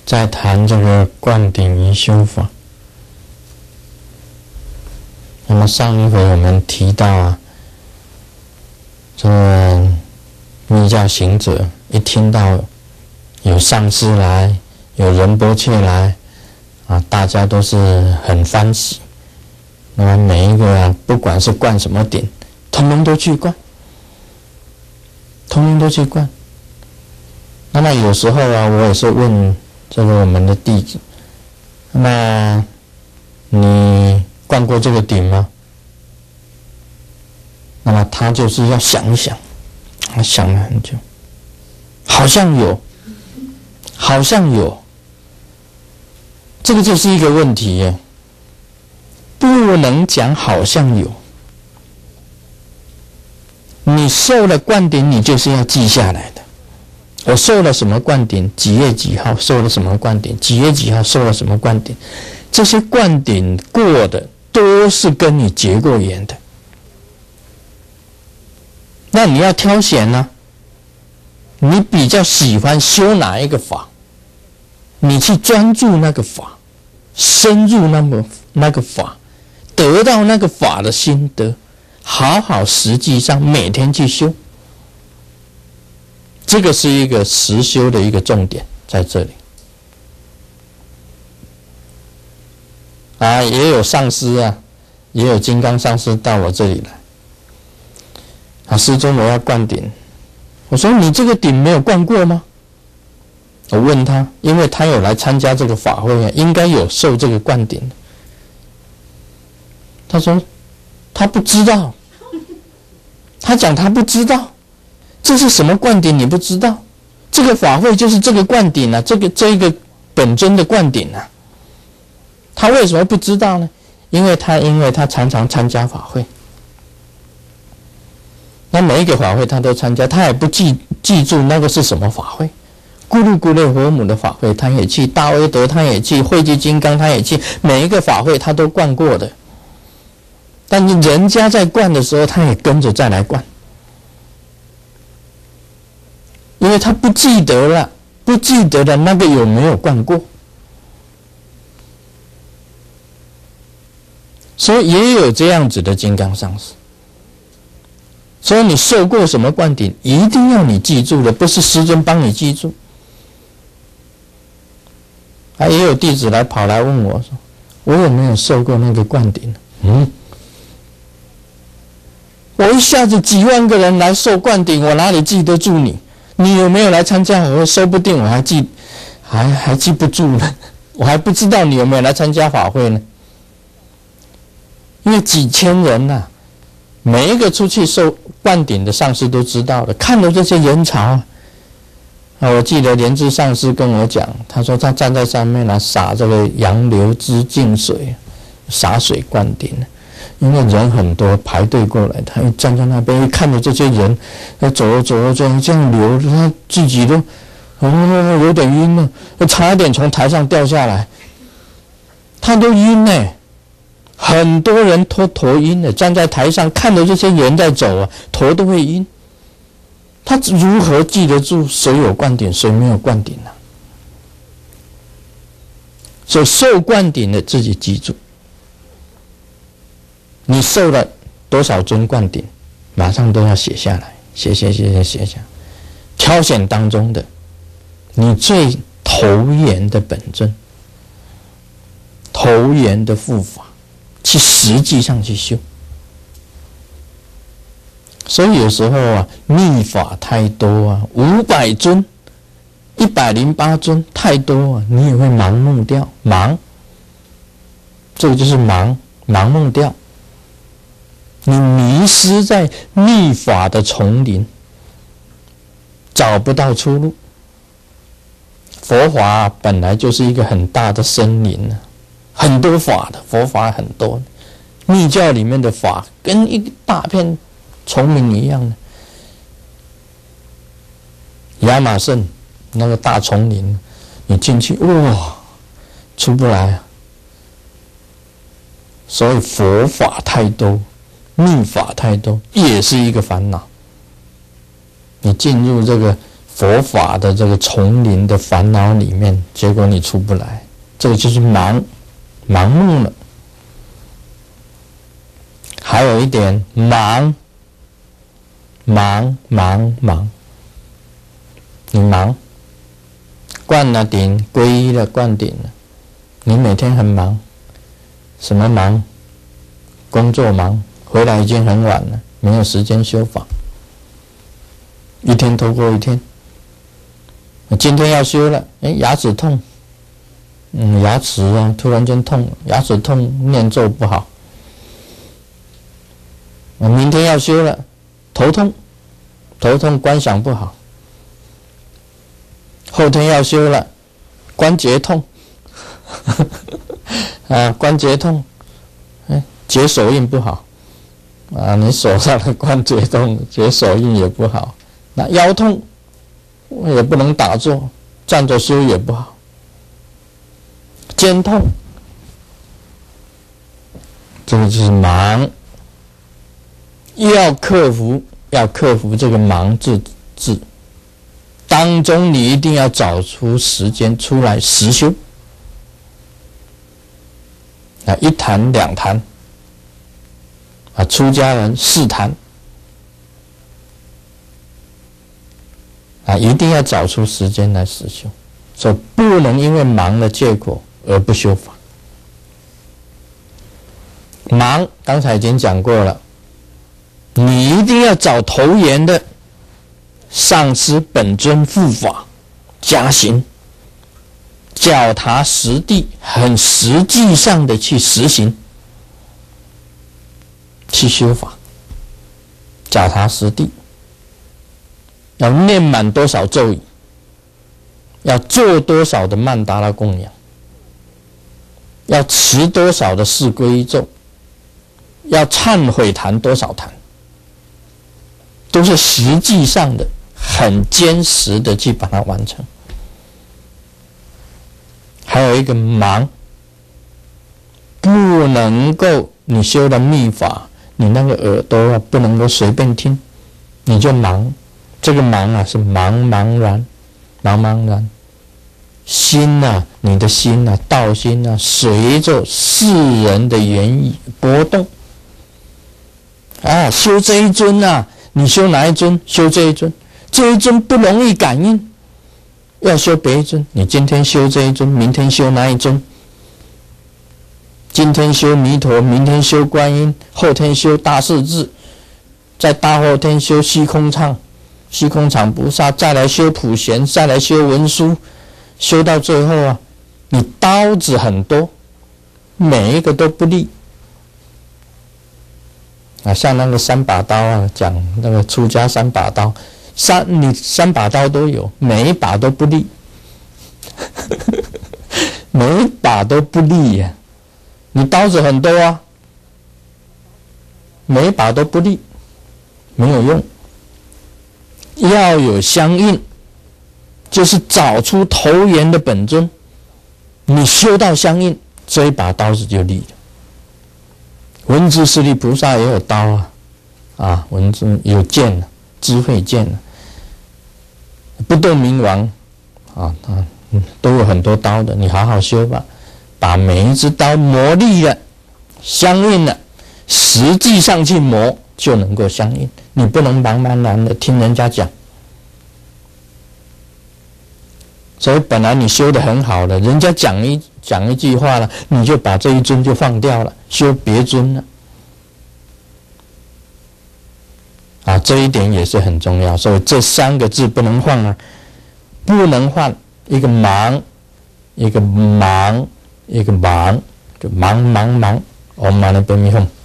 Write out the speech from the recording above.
在谈这个灌顶仪修法。那么上一回我们提到啊，这个密教行者一听到有上师来，有仁波切来啊，大家都是很欢喜。那么每一个啊，不管是灌什么顶，通通都去灌，通通都去灌。那么有时候啊，我也是问这个我们的弟子，那你灌过这个顶吗？那么他就是要想一想，他想了很久，好像有，好像有，这个就是一个问题耶，不能讲好像有。你受了灌顶，你就是要记下来的。我受了什么灌顶，几月几号受了什么灌顶，几月几号受了什么灌顶，这些灌顶过的都是跟你结过缘的。那你要挑选呢，你比较喜欢修哪一个法，你去专注那个法，深入那个法，得到那个法的心得，好好实际上每天去修，这个是一个实修的一个重点在这里。啊，也有上师啊，也有金刚上师到我这里来。啊，师尊，我要灌顶。我说你这个顶没有灌过吗？我问他，因为他有来参加这个法会啊，应该有受这个灌顶。他说他不知道，他讲他不知道，这是什么灌顶你不知道？这个法会就是这个灌顶啊，这个本尊的灌顶啊。他为什么不知道呢？因为他常常参加法会。那每一个法会他都参加，他也不记住那个是什么法会。咕噜咕噜佛母的法会他也去，大威德他也去，慧具金刚他也去，每一个法会他都灌过的。但是人家在灌的时候，他也跟着再来灌，因为他不记得了，不记得了那个有没有灌过。所以也有这样子的金刚上师。所以你受过什么灌顶，一定要你记住的，不是师尊帮你记住。啊，也有弟子跑来问我说，我有没有受过那个灌顶？我一下子几万个人来受灌顶，我哪里记得住你？你有没有来参加法会？说不定我还记不住呢，我还不知道你有没有来参加法会呢。因为几千人啊，每一个出去受灌顶的上师都知道的，看到这些人潮啊，我记得莲智上师跟我讲，他说他站在上面啊，洒这个杨柳枝净水，洒水灌顶，因为人很多排队过来，他一站在那边，一看着这些人，走这样流，他自己都有点晕了，差点从台上掉下来，他都晕呢。很多人头晕的，站在台上看着这些人在走啊，头都会晕。他如何记得住谁有灌顶，谁没有灌顶呢？所以受灌顶的自己记住，你受了多少尊灌顶，马上都要写下来，写下，挑选当中的你最投缘的本尊，投缘的护法。去实际上去修，所以有时候啊，密法太多啊，500尊、108尊太多啊，你也会盲目掉，这个就是盲目掉，你迷失在密法的丛林，找不到出路。佛法本来就是一个很大的森林啊。很多法的佛法很多，密教里面的法跟一大片丛林一样的。亚马逊那个大丛林，你进去哇，出不来啊。所以佛法太多，密法太多，也是一个烦恼。你进入这个佛法的这个丛林的烦恼里面，结果你出不来，这个就是盲目了。还有一点忙，你忙，灌了顶，皈依了，灌顶了，你每天很忙，什么忙？工作忙，回来已经很晚了，没有时间修法，一天拖过一天。今天要修了，牙齿痛，牙齿啊突然间痛，牙齿痛念咒不好。明天要修了，头痛观想不好。后天要修了，关节痛，关节痛，结手印不好，你手上的关节痛，结手印也不好。那腰痛也不能打坐，站着修也不好。肩痛，这个就是忙。要克服这个忙字当中，你一定要找出时间出来实修。一坛两坛，出家人4坛，一定要找出时间来实修，所以不能因为忙的借口而不修法。忙刚才已经讲过了，你一定要找投缘的上师本尊护法加行，脚踏实地，很实际上的去实行，去修法，脚踏实地，要念满多少咒语，要做多少的曼达拉供养，要持多少的四皈依咒，要忏悔坛多少坛，都是实际上的很坚实的去把它完成。还有一个忙，不能够你修的密法，你那个耳朵不能够随便听，你就忙。这个忙是茫然，心你的心道心随着世人的言语波动。修这一尊你修哪一尊？修这一尊，这一尊不容易感应，要修别一尊。你今天修这一尊，明天修哪一尊？今天修弥陀，明天修观音，后天修大势至，在大后天修虚空场菩萨，再来修普贤，再来修文殊，修到最后你刀子很多，每一个都不利。像那个3把刀讲那个出家3把刀，你3把刀都有，每一把都不利，每一把都不利呀。你刀子很多每一把都不利，没有用。要有相应，就是找出投缘的本尊，你修到相应，这一把刀子就利了。文殊师利菩萨也有刀文殊有剑智慧剑不动明王都有很多刀的，你好好修吧，把每一只刀磨利了，相应了，实际上去磨就能够相应。你不能茫然的听人家讲，所以本来你修得很好了，人家讲一句话了，你就把这一尊就放掉了，修别尊了。这一点也是很重要，所以这3个字不能换不能换。一个忙，一个忙，一个忙，就忙。Om Mani Padme Hum。